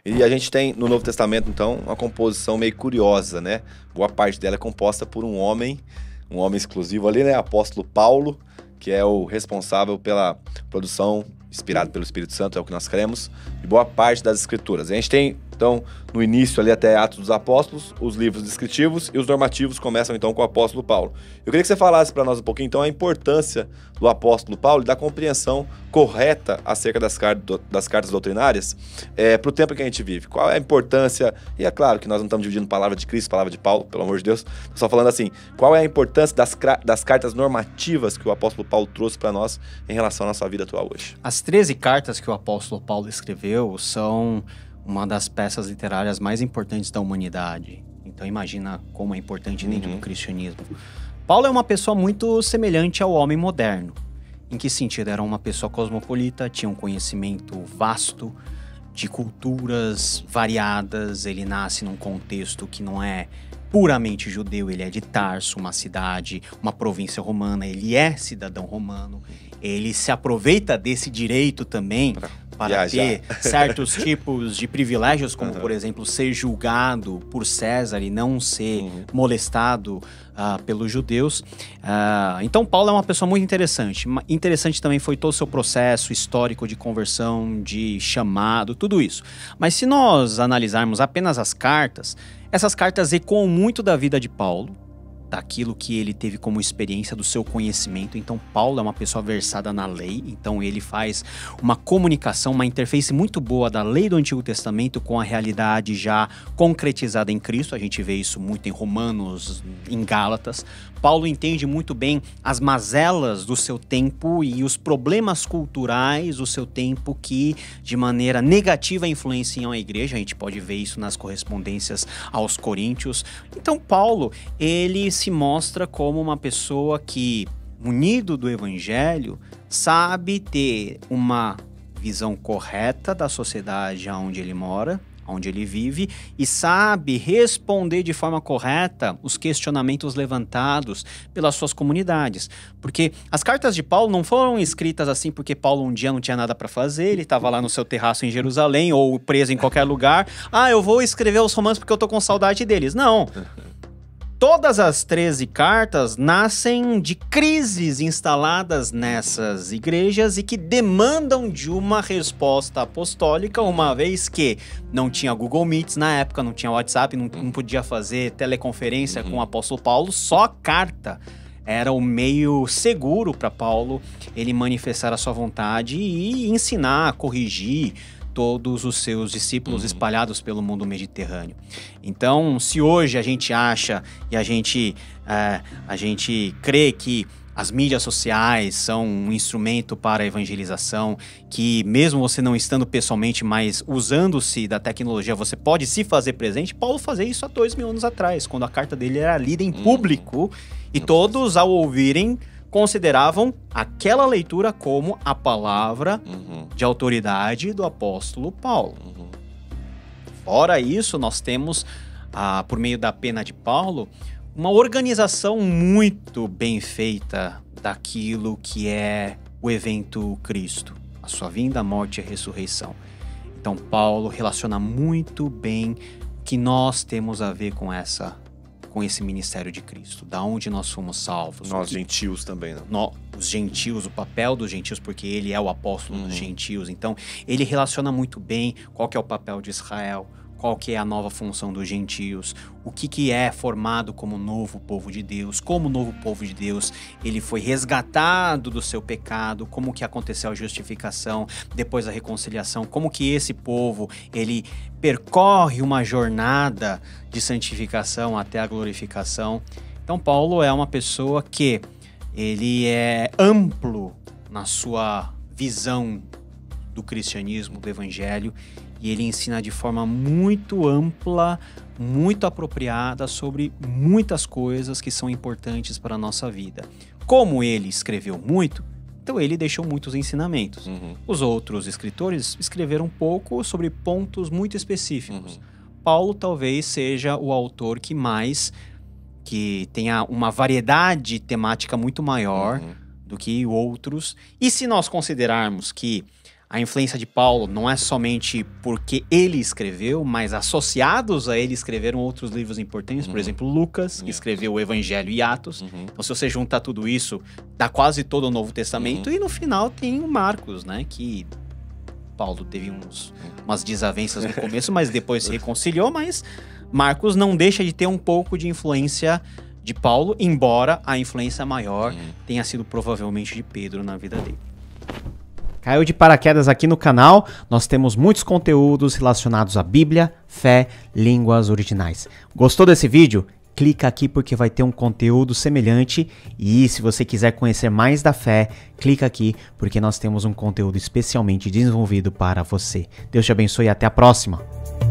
E a gente tem no Novo Testamento, então, uma composição meio curiosa, né? Boa parte dela é composta por um homem exclusivo ali, né? Apóstolo Paulo, que é o responsável pela produção, inspirado pelo Espírito Santo, é o que nós cremos, de boa parte das Escrituras. A gente tem, então, no início ali até Atos dos Apóstolos, os livros descritivos e os normativos começam, então, com o apóstolo Paulo. Eu queria que você falasse para nós um pouquinho, então, a importância do apóstolo Paulo e da compreensão correta acerca das cartas doutrinárias para o tempo que a gente vive. Qual é a importância, e é claro que nós não estamos dividindo palavra de Cristo, palavra de Paulo, pelo amor de Deus, estou só falando assim, qual é a importância das cartas normativas que o apóstolo Paulo trouxe para nós em relação à nossa vida atual hoje? As 13 cartas que o apóstolo Paulo escreveu são uma das peças literárias mais importantes da humanidade. Então imagina como é importante dentro do cristianismo. Paulo é uma pessoa muito semelhante ao homem moderno. Em que sentido? Era uma pessoa cosmopolita, tinha um conhecimento vasto de culturas variadas. Ele nasce num contexto que não é puramente judeu, ele é de Tarso, uma cidade, uma província romana, ele é cidadão romano. Ele se aproveita desse direito também para ter certos tipos de privilégios, como, por exemplo, ser julgado por César e não ser molestado pelos judeus. Então, Paulo é uma pessoa muito interessante. Interessante também foi todo o seu processo histórico de conversão, de chamado, tudo isso. Mas se nós analisarmos apenas as cartas, essas cartas ecoam muito da vida de Paulo, daquilo que ele teve como experiência, do seu conhecimento. Então, Paulo é uma pessoa versada na lei, então ele faz uma comunicação, uma interface muito boa da lei do Antigo Testamento com a realidade já concretizada em Cristo. A gente vê isso muito em Romanos, em Gálatas. Paulo entende muito bem as mazelas do seu tempo e os problemas culturais do seu tempo que, de maneira negativa, influenciam a igreja. A gente pode ver isso nas correspondências aos Coríntios. Então, Paulo, ele se mostra como uma pessoa que, munido do evangelho, sabe ter uma visão correta da sociedade onde ele mora, onde ele vive, e sabe responder de forma correta os questionamentos levantados pelas suas comunidades. Porque as cartas de Paulo não foram escritas assim porque Paulo um dia não tinha nada para fazer, ele estava lá no seu terraço em Jerusalém ou preso em qualquer lugar. Eu vou escrever os romanos porque eu tô com saudade deles. Não. Todas as 13 cartas nascem de crises instaladas nessas igrejas e que demandam de uma resposta apostólica, uma vez que não tinha Google Meets na época, não tinha WhatsApp, não podia fazer teleconferência com o apóstolo Paulo, só carta era o meio seguro para Paulo ele manifestar a sua vontade e ensinar, corrigir todos os seus discípulos espalhados pelo mundo mediterrâneo. Então, se hoje a gente acha e a gente crê que as mídias sociais são um instrumento para a evangelização, que mesmo você não estando pessoalmente, mas usando-se da tecnologia, você pode se fazer presente, Paulo fazia isso há 2000 anos atrás, quando a carta dele era lida em público e todos, ao ouvirem, consideravam aquela leitura como a palavra de autoridade do apóstolo Paulo. Fora isso, nós temos, por meio da pena de Paulo, uma organização muito bem feita daquilo que é o evento Cristo, a sua vinda, morte e ressurreição. Então, Paulo relaciona muito bem o que nós temos a ver com esse ministério de Cristo, da onde nós fomos salvos. Nós gentios também, né? Os gentios, o papel dos gentios, porque ele é o apóstolo dos gentios. Então, ele relaciona muito bem qual que é o papel de Israel, qual que é a nova função dos gentios, o que é formado como novo povo de Deus, como novo povo de Deus, ele foi resgatado do seu pecado, como que aconteceu a justificação, depois a reconciliação, como que esse povo, ele percorre uma jornada de santificação até a glorificação. Então, Paulo é uma pessoa que ele é amplo na sua visão do cristianismo, do evangelho, e ele ensina de forma muito ampla, muito apropriada sobre muitas coisas que são importantes para a nossa vida. Como ele escreveu muito, então ele deixou muitos ensinamentos. Os outros escritores escreveram pouco sobre pontos muito específicos. Paulo talvez seja o autor que tenha uma variedade temática muito maior do que outros. E se nós considerarmos que A influência de Paulo não é somente porque ele escreveu, mas associados a ele escreveram outros livros importantes, por exemplo, Lucas, que escreveu o Evangelho e Atos. Então, se você juntar tudo isso, dá quase todo o Novo Testamento. E no final tem o Marcos, né? Que Paulo teve umas desavenças no começo, mas depois se reconciliou. Mas Marcos não deixa de ter um pouco de influência de Paulo, embora a influência maior tenha sido provavelmente de Pedro na vida dele. Caiu de paraquedas aqui no canal, nós temos muitos conteúdos relacionados à Bíblia, fé, línguas originais. Gostou desse vídeo? Clica aqui porque vai ter um conteúdo semelhante e se você quiser conhecer mais da fé, clica aqui porque nós temos um conteúdo especialmente desenvolvido para você. Deus te abençoe e até a próxima!